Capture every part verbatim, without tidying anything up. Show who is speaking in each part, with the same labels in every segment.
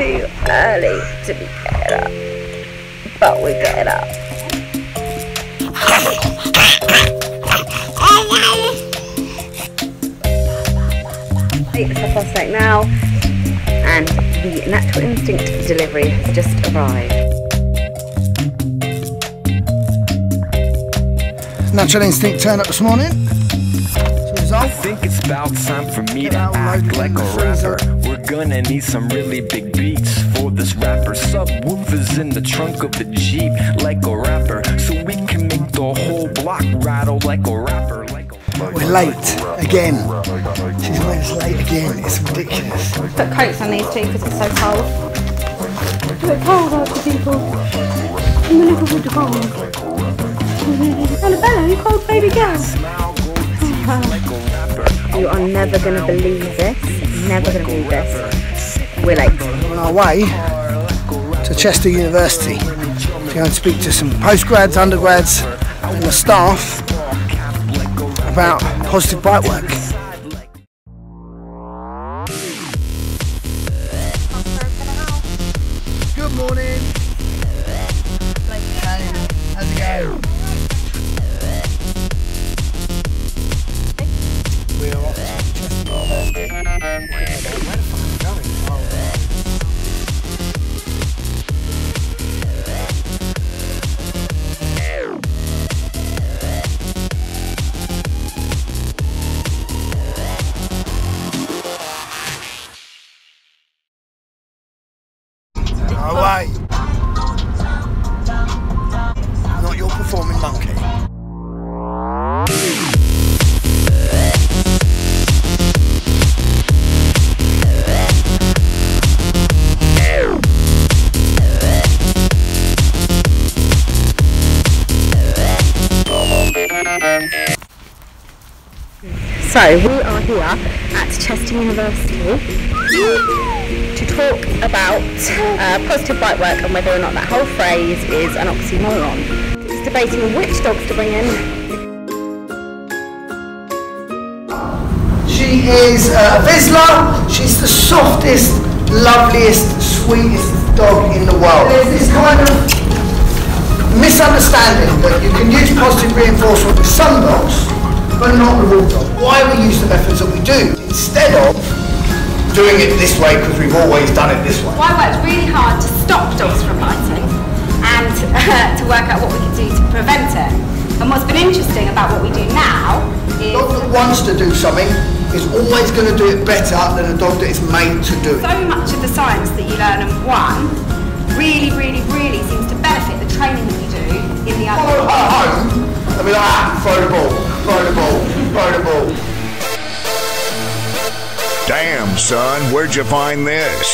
Speaker 1: too early to be getting up, but we're getting up. It's half past eight now, and the natural instinct delivery has just arrived.
Speaker 2: Natural instinct turned up this morning.
Speaker 3: I think it's about time for me to act like a rapper. We're gonna need some really big beats for this rapper. Subwoofers in the trunk of the Jeep like a rapper, so we can make the whole block rattle like a rapper. Like a
Speaker 2: We're late again. She's always late again. It's ridiculous.
Speaker 1: Put coats on these two because it's so cold. It's a bit cold out for people. In the neighbourhood of cold. Annabella, you cold baby girl. You are never going to believe this. Never going to believe this. We're late.
Speaker 2: On our way to Chester University to go and speak to some postgrads, undergrads and the staff about positive bike work. Good morning. How's it going? We're off to Chester University. Where the fuck are we going? Away. Not your performing monkey.
Speaker 1: So we are here at Chester University to talk about uh, positive bike work and whether or not that whole phrase is an oxymoron. It's debating which dogs to bring in.
Speaker 2: She is a Vizsla. She's the softest, loveliest, sweetest dog in the world. There's this kind of misunderstanding that you can use positive reinforcement with some dogs, but not with all dogs. Why we use the methods that we do instead of doing it this way because we've always done it this way.
Speaker 1: Well, I worked really hard to stop dogs from biting and uh, to work out what we could do to prevent it. And what's been interesting about what we do now is...
Speaker 2: A dog that wants to do something is always going to do it better than a dog that is made to do it.
Speaker 1: So much of the science that you learn in one really, really, really seems to benefit the training that you do in the other.
Speaker 2: Follow her home and be like, ah, throw the ball, throw the ball, throw the ball.
Speaker 4: Damn, son, where'd you find this?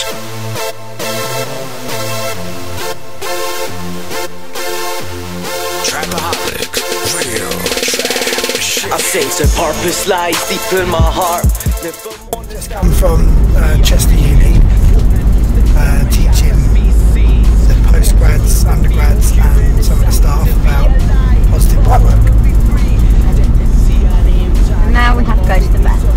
Speaker 4: Trapaholic, real trap.
Speaker 5: I sense a purpose lies deep in my heart.
Speaker 2: Just come from uh, Chester Uni, uh, teaching the postgrads, undergrads and some of the staff about positive bike work.
Speaker 1: And now we have to go to the vets.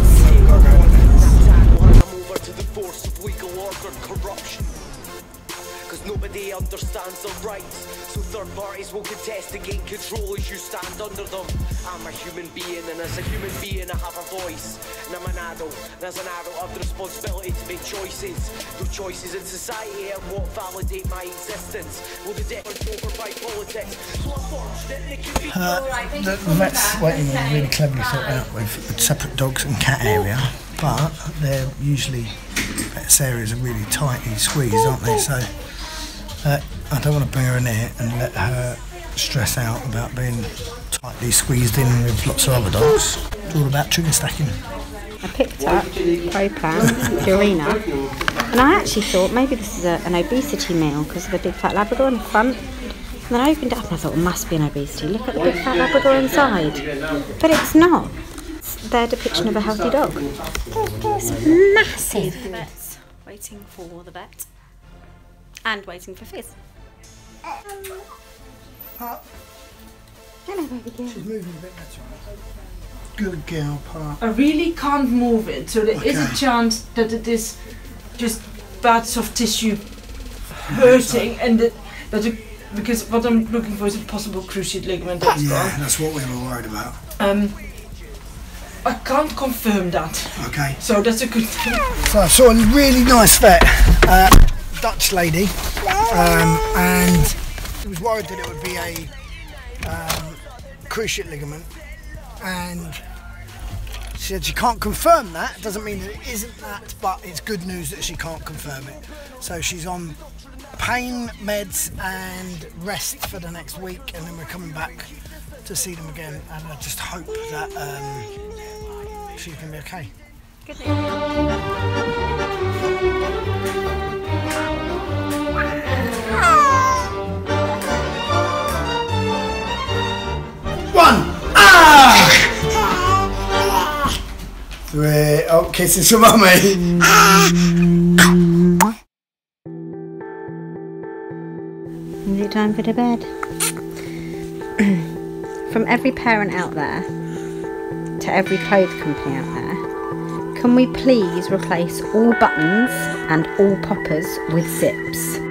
Speaker 5: Nobody understands their rights, so third parties will contest and gain control as you stand under them. I'm a human being, and as a human being I have a voice, and I'm an adult, and as an adult I have the responsibility to make choices. The choices in society are what validate my existence. Will the difference over by politics? So unfortunately it can be
Speaker 2: uh, the, the vet's waiting room really cleverly thought out with separate dogs and cat area, but they're usually, vets areas are really tightly squeezed, aren't they? So Uh, I don't want to bring her in here and let her stress out about being tightly squeezed in with lots of other dogs. It's all about chicken stacking.
Speaker 1: I picked up Proplan, Purina, and I actually thought maybe this is a, an obesity meal because of the big fat Labrador in the front. And then I opened it up and I thought it must be an obesity. Look at the big fat Labrador inside. But it's not. It's their depiction of a healthy dog. It's massive. Vet's waiting for the vet. And waiting for Fizz.
Speaker 2: Pup.
Speaker 1: Hello, baby girl.
Speaker 2: She's moving a bit better. Good girl, Pup.
Speaker 6: I really can't move it, so there
Speaker 2: okay.
Speaker 6: is a chance that it is just bad soft tissue hurting, and that, that a, because what I'm looking for is a possible cruciate ligament that's
Speaker 2: Yeah,
Speaker 6: gone.
Speaker 2: that's what we were worried about.
Speaker 6: Um, I can't confirm that.
Speaker 2: Okay.
Speaker 6: So that's a good thing.
Speaker 2: So I saw a really nice vet, uh, Dutch lady, um, and she was worried that it would be a um, cruciate ligament, and she said she can't confirm that. It doesn't mean that it isn't that, but it's good news that she can't confirm it. So she's on pain meds and rest for the next week, and then we're coming back to see them again, and I just hope that um, she's going to be okay. One! Ah! Three. Oh, kisses for mummy.
Speaker 1: Is it time for the bed? From every parent out there to every clothes company out there, can we please replace all buttons and all poppers with zips?